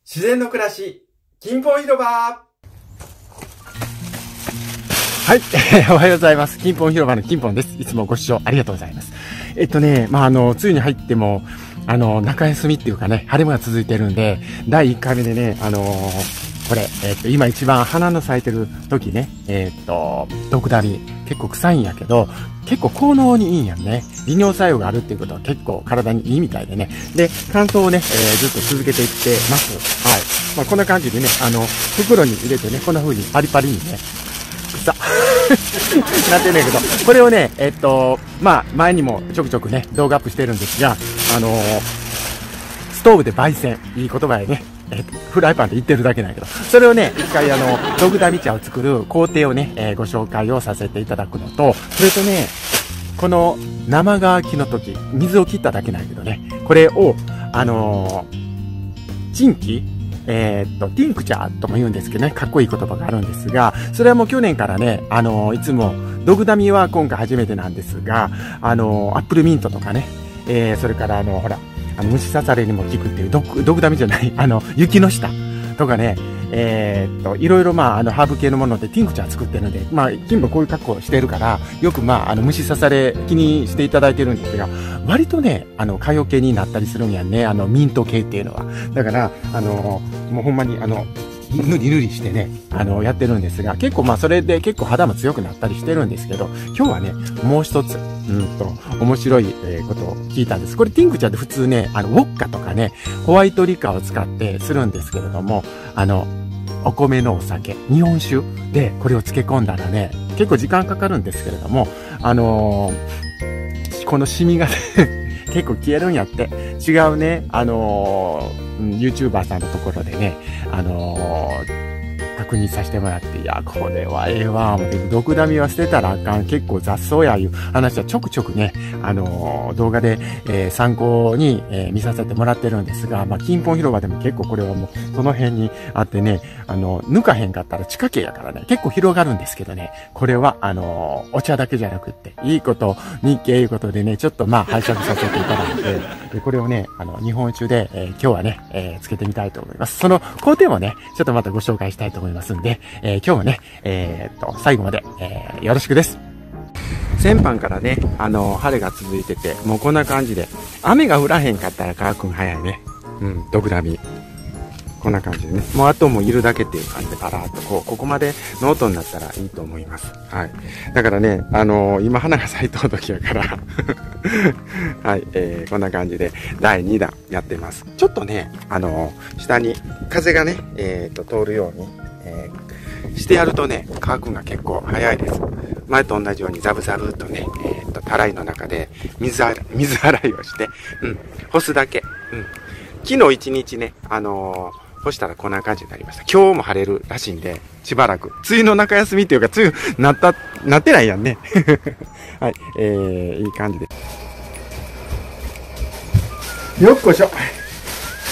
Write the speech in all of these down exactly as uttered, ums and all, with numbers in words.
自然の暮らし、金本広場。はい、おはようございます。金本広場の金本です。いつもご視聴ありがとうございます。えっとね、まあ、あの、梅雨に入っても、あの、中休みっていうかね、晴れ間が続いてるんで、だいいっかいめでね、あのー、これ、えっと、今一番花の咲いてる時ね、えっと、ドクダミ、結構臭いんやけど、結構効能にいいんやんね。利尿作用があるっていうことは結構体にいいみたいでね。で、乾燥をね、えー、ずっと続けていってます。はい。まあ、こんな感じでね、あの、袋に入れてね、こんな風にパリパリにね、臭なってんねんけど、これをね、えっと、まあ、前にもちょくちょくね、動画アップしてるんですが、あのー、ストーブで焙煎、いい言葉やね。えっと、フライパンで言ってるだけなんやけど、それをね、一回あの、ドクダミ茶を作る工程をね、えー、ご紹介をさせていただくのと、それとね、この生乾きの時、水を切っただけなんやけどね、これを、あのー、チンキえー、っと、ティンクチャーとも言うんですけどね、かっこいい言葉があるんですが、それはもう去年からね、あのー、いつも、ドクダミは今回初めてなんですが、あのー、アップルミントとかね、えー、それからあの、ほら、あの虫刺されにも効くっていうドク、ドクダミじゃない、あの、雪の下とかね、えー、っと、いろいろまあ、あの、ハーブ系のものでティンクチャー作ってるんで、まあ、金もこういう格好をしてるから、よくまあ、あの、虫刺され気にしていただいてるんですが、割とね、あの、蚊よけになったりするんやんね、あの、ミント系っていうのは。だから、あの、もうほんまに、あの、ぬりぬりしてね、あの、やってるんですが、結構まあそれで結構肌も強くなったりしてるんですけど、今日はね、もう一つ、うんと、面白い、えー、ことを聞いたんです。これティンクチャーで普通ね、あの、ウォッカとかね、ホワイトリカーを使ってするんですけれども、あの、お米のお酒、日本酒でこれを漬け込んだらね、結構時間かかるんですけれども、あのー、このシミがね、結構消えるんやって。違うね、あのー、YouTuber さんのところでね、あのー、確認させてもらって、いや、これはええわ、思って、ドクダミは捨てたらあかん、結構雑草やいう話はちょくちょくね、あのー、動画で、えー、参考に、えー、見させてもらってるんですが、まあ、金本広場でも結構これはもう、その辺にあってね、あの、抜かへんかったら地下茎やからね、結構広がるんですけどね、これは、あのー、お茶だけじゃなくって、いいこと、日系いうことでね、ちょっとまあ、拝借させていただいて、で、これをね、あの、日本酒で、えー、今日はね、えー、つけてみたいと思います。その工程もね、ちょっとまたご紹介したいと思いますんで、えー、今日もね、えー、っと、最後まで、えー、よろしくです。先般からね、あの、晴れが続いてて、もうこんな感じで、雨が降らへんかったら乾くん早いね。うん、ドクダミ。こんな感じでね。もうあともういるだけっていう感じでパラーっとこう、ここまでノートになったらいいと思います。はい。だからね、あのー、今花が咲いとる時やから、はい、えー、こんな感じでだいにだんやってます。ちょっとね、あのー、下に風がね、えー、と通るように、えー、してやるとね、乾くんが結構早いです。前と同じようにザブザブっとね、えー、と、たらいの中で水洗い、水洗いをして、うん、干すだけ。うん。昨日一日ね、あのー、干したらこんな感じになりました。今日も晴れるらしいんで、しばらく。梅雨の中休みっていうか、梅雨なった、なってないやんね。はい、えー、いい感じで。よっこいしょ。はい、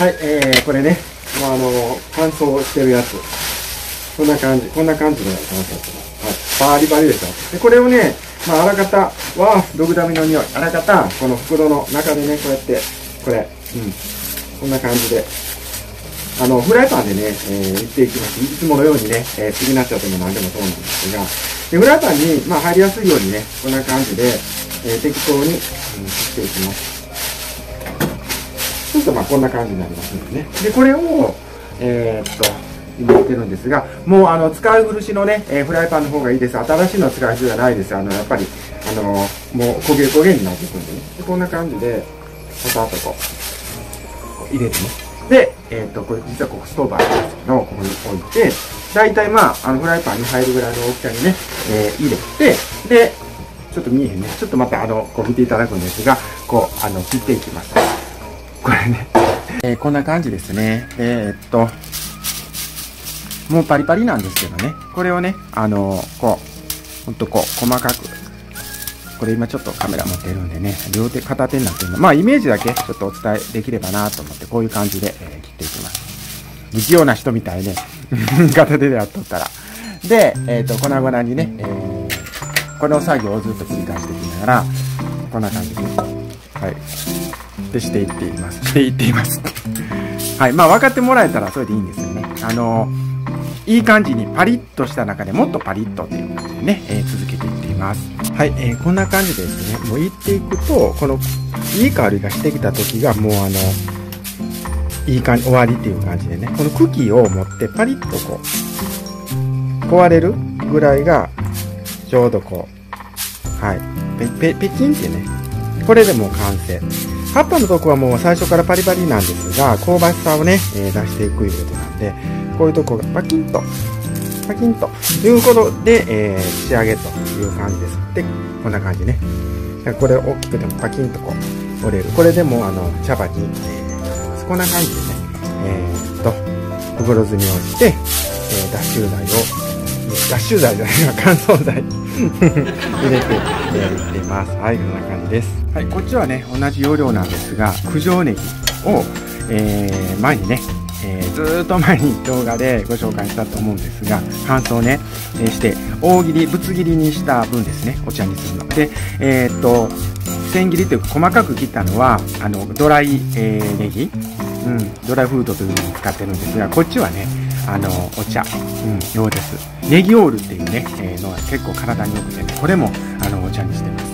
えー、これね、もうあのー、乾燥してるやつ。こんな感じ、こんな感じのやつ乾燥してます。はい、バリバリでしょ。で、これをね、まあ、あらかた、わあ、ドクダミの匂い。あらかた、この袋の中でね、こうやって、これ、うん、こんな感じで。あの、フライパンでね、えー、いっていきます。いつものようにね、えー、次なっちゃっても何でもそうなんですが、でフライパンに、まあ、入りやすいようにね、こんな感じで、えー、適当に、うん、切っていきます。そうすると、まあ、こんな感じになりますのでね。で、これを、えー、っと、今言ってるんですが、もう、あの、使い古しのね、えー、フライパンの方がいいです。新しいの使う必要がないです。あの、やっぱり、あの、もう、焦げ焦げになっていくんでね。で、こんな感じで、パタッとこう、入れてね。で、えっと、これ実はここストーブあるんですけど、ここに置いて、大体まあ、あの、フライパンに入るぐらいの大きさにね、えー、入れて、で、ちょっと見えへんね。ちょっとまたあの、こう見ていただくんですが、こう、あの、切っていきます。これね。えー、こんな感じですね。えー、っと、もうパリパリなんですけどね。これをね、あの、こう、ほんとこう、細かく、これ今ちょっとカメラ持ってるんでね、両手片手になってるの。まあイメージだけちょっとお伝えできればなと思って、こういう感じで、えー、切っていきます。不器用な人みたいね。片手でやっとったら。で、えっと、粉々にね、えー、この作業をずっと繰り返していきながら、こんな感じで、はい。で、していっています。していっています。 はい。まあ、分かってもらえたらそれでいいんですよね。あのー、いい感じにパリッとした中でもっとパリッとっていう感じでね、えー、続けていっています。はい。えー、こんな感じでですね、もういっていくと、この、いい香りがしてきた時が、もうあの、いい感じ、終わりっていう感じでね、この茎を持ってパリッとこう、壊れるぐらいが、ちょうどこう、はい。ペ、ペ、ペキンってね、これでもう完成。葉っぱのとこはもう最初からパリパリなんですが、香ばしさをね、えー、出していくいうことなんで、こういうとこがパキンと、パキンということで、えー、仕上げという感じです。で、こんな感じね。これ大きくてもパキンとこう折れる。これでもあの茶葉に、えー、こんな感じでね、えー、っと、袋詰めをして、えー、脱臭剤を、脱臭剤じゃないわ、乾燥剤入れて、えー、いっています。はい、こんな感じです。はい、こっちはね、同じ要領なんですが、九条ネギを、えー、前にね、えー、ずーっと前に動画でご紹介したと思うんですが、乾燥ね、えー、して、大切り、ぶつ切りにした分ですね、お茶にするの。で、えー、っと、千切りというか細かく切ったのは、あの、ドライ、えー、ネギ、うん、ドライフードというのを使ってるんですが、こっちはね、あの、お茶、うん、用です。ネギオールっていうね、えー、のは結構体に良くてね、これも、あの、お茶にしてます。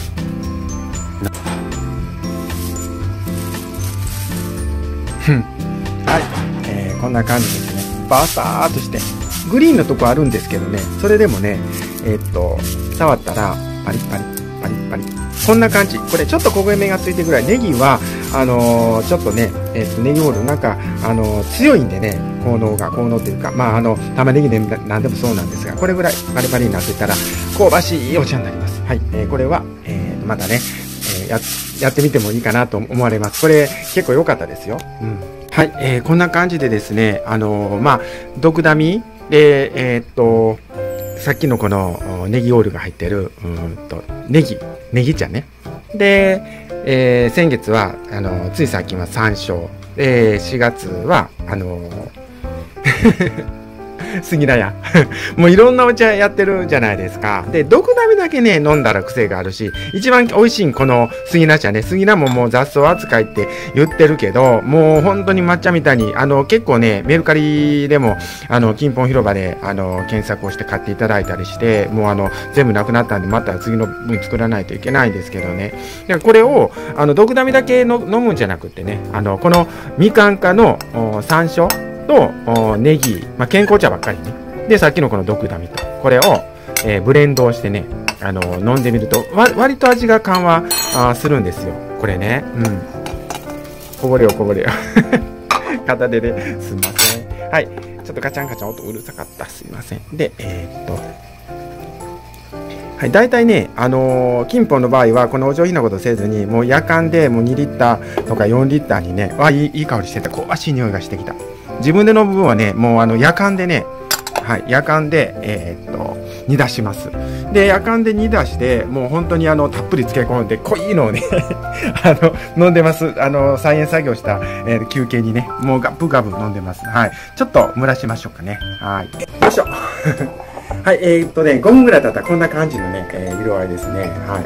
はい。はい、えー、こんな感じですね。バサーっとして。グリーンのとこあるんですけどね、それでもね、えー、っと、触ったら、パリッパリ、パリッパリ。こんな感じ。これちょっと焦げ目がついてるぐらい。ネギは、あのー、ちょっとね、えー、っと、ネギオールなんか、あのー、強いんでね、効能が、効能っていうか、まあ、あの、玉ねぎでなんでもそうなんですが、これぐらいパリパリになってたら、香ばしいお茶になります。はい。えー、これは、えー、またね、えー、や、やってみてもいいかなと思われます。これ、結構良かったですよ。うん。はい、えー、こんな感じでですね、あのー、まあ、毒ダミで、えー、っと、さっきのこのネギオールが入ってる、うんと、ネギ、ネギ茶ね。で、えー、先月は、あのー、ついさっきは山椒。で、しがつは、あのー、杉田屋。もういろんなお茶やってるじゃないですか。で、毒ダミだけね、飲んだら癖があるし、一番美味しいこの杉田茶ね。杉田ももう雑草扱いって言ってるけど、もう本当に抹茶みたいに、あの、結構ね、メルカリでも、あの、金本広場で、あの、検索をして買っていただいたりして、もうあの、全部なくなったんで、また次の分作らないといけないんですけどね。でこれを、あの、毒ダミだけの飲むんじゃなくてね、あの、このみかん科の山椒、とネギ、まあ、健康茶ばっかりね。で、さっきのこの毒ダミと、これを、えー、ブレンドをしてね、あのー、飲んでみると、わ割と味が緩和あするんですよ。これね。うん。こぼれよ、こぼれよ。片手ですいません。はい。ちょっとガチャンガチャン音うるさかった。すいません。で、えー、っと。はい、大体ね、あのー、金本の場合は、このお上品なことせずに、もう夜間でもうにリッターとかよんリッターにね、あ、いい、いい香りしてた。香ばしい匂いがしてきた。自分で飲む分はね、もうあの夜間でね、はい、夜間で、えー、っと、煮出します。で、夜間で煮出して、もう本当にあの、たっぷり漬け込んで、濃いのをね、あの、飲んでます。あの、菜園作業した、えー、休憩にね、もうガブガブ飲んでます。はい。ちょっと蒸らしましょうかね。はい。よいしょ。はい、えー、っとね、ごふんぐらい経ったらこんな感じのね、えー、色合いですね。はい。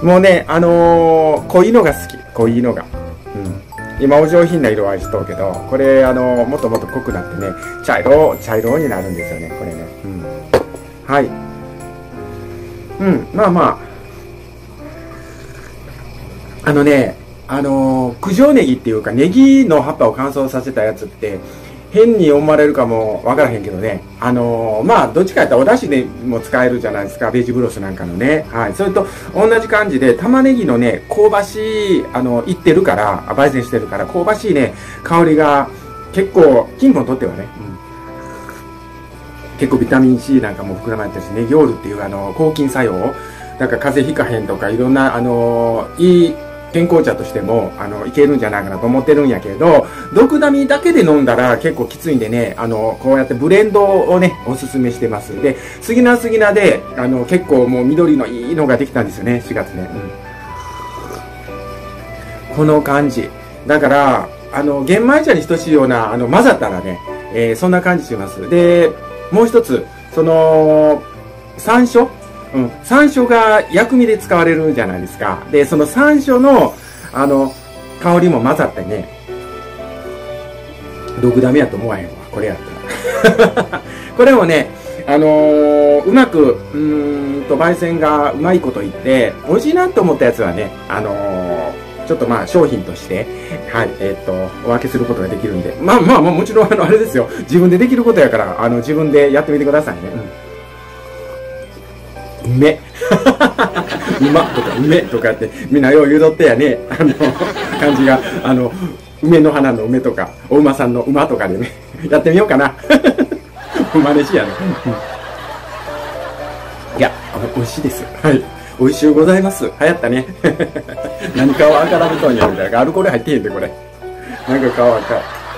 もうね、あのー、濃いのが好き。濃いのが。うん。今お上品な色合いしとうけど、これあのもっともっと濃くなってね、茶色茶色になるんですよね、これね。うん、はい。うん、まあまああのね、あの九条ネギっていうかネギの葉っぱを乾燥させたやつって変に思われるかもわからへんけどね、あのー、まあどっちかやったらお出汁でも使えるじゃないですか、ベジブロスなんかのね。はい。それと同じ感じで玉ねぎのね、香ばしい、あの、いってるから、焙煎してるから香ばしいね、香りが結構、金本にとってはね、うん、結構ビタミン C なんかも膨らまれてるし、ネギオールっていうあの、抗菌作用、なんか風邪ひかへんとかいろんな、あのー、いい、健康茶としても、あの、いけるんじゃないかなと思ってるんやけど、毒ダミだけで飲んだら結構きついんでね、あの、こうやってブレンドをね、おすすめしてます。で、杉菜杉菜で、あの、結構もう緑のいいのができたんですよね、しがつね。うん、この感じ。だから、あの、玄米茶に等しいような、あの、混ざったらね、えー、そんな感じします。で、もう一つ、その、山椒うん、山椒が薬味で使われるじゃないですか。で、その山椒の、あの、香りも混ざってね、 毒ダメやと思わへんわ、これやったら。これもね、あのー、うまく、うーんと、焙煎がうまいこと言って、美味しいなと思ったやつはね、あのー、ちょっとまあ商品として、はい、えっと、お分けすることができるんで、まあまあまあもちろんあの、あれですよ、自分でできることやから、あの、自分でやってみてくださいね。うん。うめ。うまとかうめとかって、みんなよう言うとってやね、あの、感じが、あの、梅の花の梅とか、お馬さんの馬とかでね、やってみようかな。真似しやね。いや、美味しいです。はい。美味しゅうございます。流行ったね。何かをあからめとんやみたいな。アルコール入ってへんで、これ。なんか顔赤い。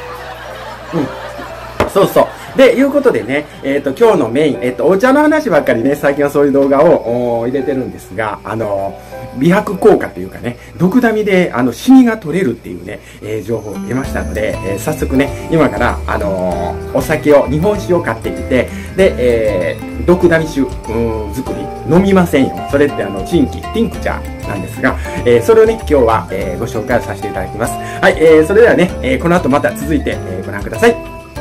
うん。そうそう。で、いうことでね、えっと、今日のメイン、えっと、お茶の話ばっかりね、最近はそういう動画を入れてるんですが、あの、美白効果というかね、毒ダミで、あの、シミが取れるっていうね、えー、情報を得ましたので、えー、早速ね、今から、あのー、お酒を、日本酒を買ってきて、で、えー、毒ダミ酒、うん、作り、飲みませんよ。それって、あの、チンキ、ティンクチャーなんですが、えー、それをね、今日は、えー、ご紹介させていただきます。はい、えー、それではね、えー、この後また続いて、えー、ご覧ください。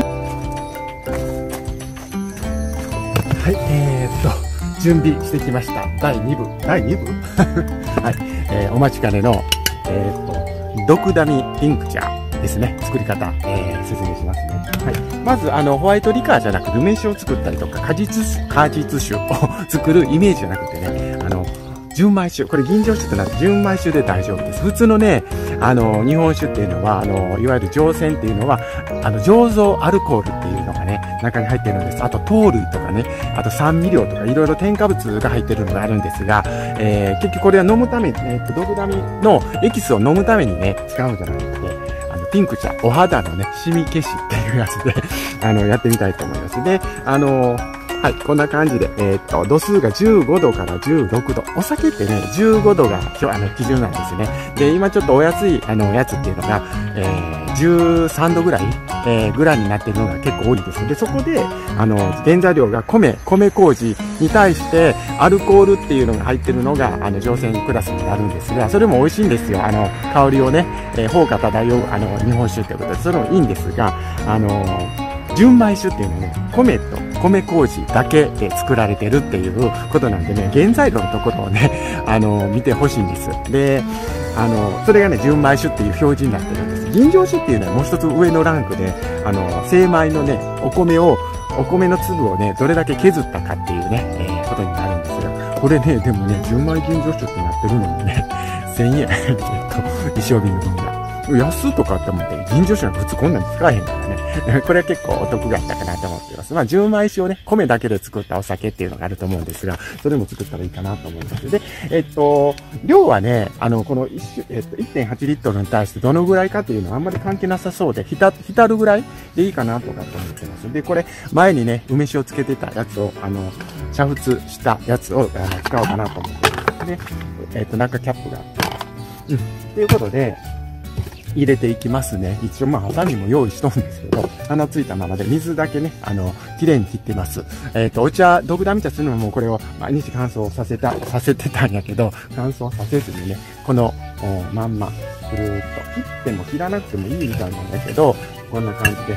はい、えー、っと、準備してきました。だいにぶ。だいにぶはい、えー、お待ちかねの、えー、っと、毒ダミティンクチャーですね。作り方、えー、説明しますね。はい。まず、あの、ホワイトリカーじゃなく、梅酒を作ったりとか、果実酒、果実酒を作るイメージじゃなくてね、あの、純米酒。これ、吟醸酒となって純米酒で大丈夫です。普通のね、あの、日本酒っていうのは、あの、いわゆる醸成っていうのは、あの、醸造アルコールっていうのがね、中に入ってるんです。あと、糖類とかね、あと酸味料とか、いろいろ添加物が入ってるのがあるんですが、えー、結局これは飲むために、えっと、毒ダミのエキスを飲むためにね、使うんじゃなくて、あの、ティンクチャー、お肌のね、シミ消しっていうやつで、あの、やってみたいと思います。で、あの、はい、こんな感じで、えー、っと、度数がじゅうごどからじゅうろくど。お酒ってね、じゅうごどがあの基準なんですね。で、今ちょっとお安い、あの、やつっていうのが、えー、じゅうさんどぐらい、えー、ぐらいになってるのが結構多いです。で、そこで、あの、原材料が米、米麹に対して、アルコールっていうのが入ってるのが、あの、乗船クラスになるんですが、それも美味しいんですよ。あの、香りをね、えー、芳香漂う、あの、日本酒ってことで、それもいいんですが、あの、純米酒っていうのはね、米と米麹だけで作られてるっていうことなんでね、原材料のところをね、あの、見てほしいんです。で、あの、それがね、純米酒っていう表示になってるんです。吟醸酒っていうのはもう一つ上のランクで、あの、精米のね、お米を、お米の粒をね、どれだけ削ったかっていうね、えー、ことになるんですよ。これね、でもね、純米吟醸酒ってなってるのにね、せんえん。えっと、一升瓶の瓶が。安とかって思って、吟醸酒なんか普通こんなん使えへんからね。これは結構お得だったかなと思っています。まあ、純米酒をね、米だけで作ったお酒っていうのがあると思うんですが、それも作ったらいいかなと思います。で、えっと、量はね、あの、このいち、えっと、いってんはちリットルに対してどのぐらいかっていうのはあんまり関係なさそうで、ひた、浸るぐらいでいいかなとかって思ってます。で、これ、前にね、梅酒をつけてたやつを、あの、煮沸したやつをあの使おうかなと思ってます。で、えっと、中キャップがあって。うん。ということで、入れていきますね。一応まあ、ハサミも用意しとるんですけど、穴ついたままで水だけね、あの、綺麗に切ってます。えっと、お茶、毒ダミ茶するのもこれを毎日乾燥させた、させてたんやけど、乾燥させずにね、この、まんま、ぐるーっと、切っても切らなくてもいいみたいなんだけど、こんな感じで、えー、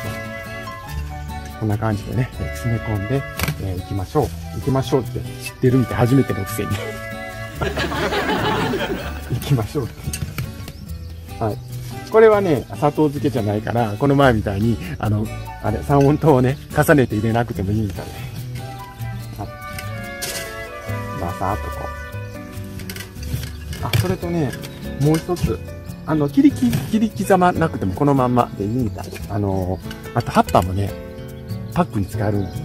こんな感じでね、詰め込んで、えー、行きましょう。行きましょうって知ってるみたい、初めてのくせに。行きましょうって。はい。これはね、砂糖漬けじゃないから、この前みたいに、あの、あれ、三温糖をね、重ねて入れなくてもいいみたいで。はい。バサーっとこう。あ、それとね、もう一つ、あの、切り切り、切り刻まなくてもこのまんまでいいみたい。あの、あと葉っぱもね、パックに使えるんだって。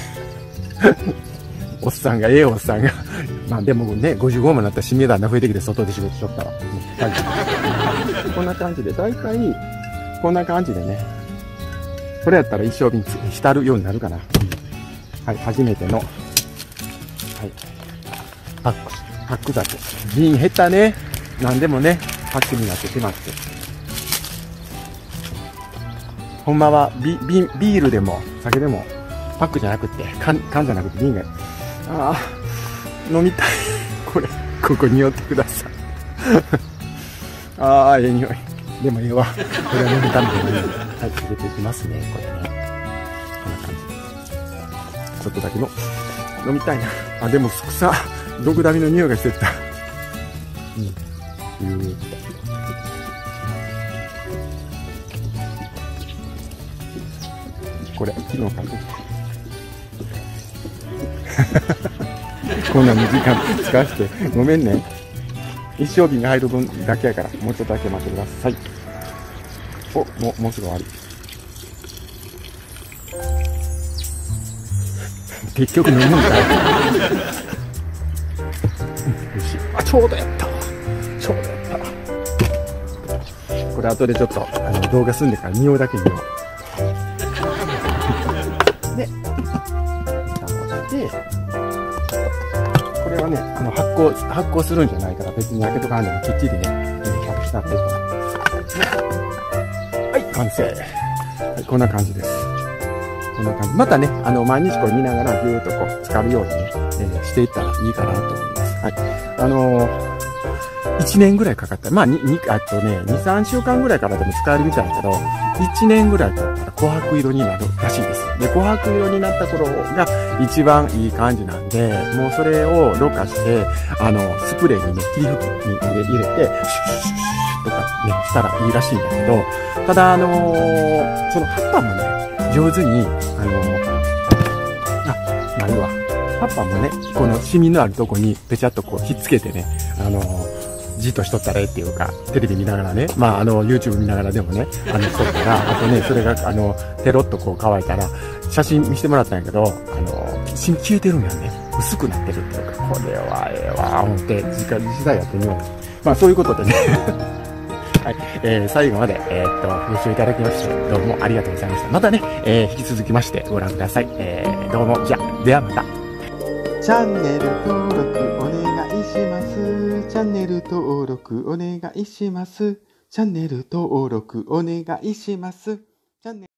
おっさんが、ええおっさんが。まあでもね、ごじゅうごもなったらシミだんだん増えてきて外で仕事しとったわ。こんな感じで、だいたい、こんな感じでね。これやったら一升瓶浸るようになるかな。はい、初めての、はい、パック、パック酒。瓶減ったね。なんでもね、パックになってしまって。ほんまはビ、ビ、ビールでも、酒でも、パックじゃなくて、缶、缶じゃなくて瓶が、ああ、飲みたい。これ、ここに寄ってください。ああ、ええ匂い。 でもええわ。これは飲むためでもいいので。はい、入れていきますね、これね。こんな感じ。ちょっとだけの、飲みたいな。あ、でも、草、毒ダミの匂いがしてった。うん。いう。これ、昨日買ってこんなに時間使わせて、ごめんね。一升瓶が入る分だけやから、もうちょっとだけ待ってください。お、もう、もうすぐ終わり。結局飲むんかい。よし。あ、ちょうどやった。ちょうどやった。これ後でちょっと、あの、動画済んでから匂いだけ見よう。で、蓋をして、これはね、あの、発酵、発酵するんじゃないから、別に開けとかんでもきっちりね、隠したっていいと思います。はい、完成。はい、こんな感じです。こんな感じ。またね、あの、毎日これ見ながらぎゅーっとこう、浸かるようにね、えー、していったらいいかなと思います。はい。あのー、いちねんぐらいかかった。まあ、に、に、あとね、に、さんしゅうかんぐらいからでも使えるみたいだけど、いちねんぐらい経ったら琥珀色になるらしいです。で、琥珀色になった頃が一番いい感じなんで、もうそれをろ過して、あの、スプレーにね、霧吹きに入れ、入れて、シュッシュッシュッとかね、したらいいらしいんだけど、ただ、あのー、その葉っぱもね、上手に、あのー、あ、なるわ。葉っぱもね、このシミのあるとこにぺちゃっとこうひっつけてね、あのー、じっとしとったらええっていうか、テレビ見ながらね、まあ、あの、YouTube 見ながらでもね、あの、しとったら、あとね、それが、あの、テロッとこう乾いたら、写真見せてもらったんやけど、あの、シミ消えてるんやね。薄くなってるっていうか、これはええわ、思って、時間、時代やってみよう。まあ、そういうことでね。はい、えー、最後まで、えー、っと、ご視聴いただきまして、どうもありがとうございました。またね、えー、引き続きましてご覧ください。えー、どうも、じゃ、ではまた。 チャンネル登録お願いします。チャンネル登録お願いします。チャンネル登録お願いします。チャンネル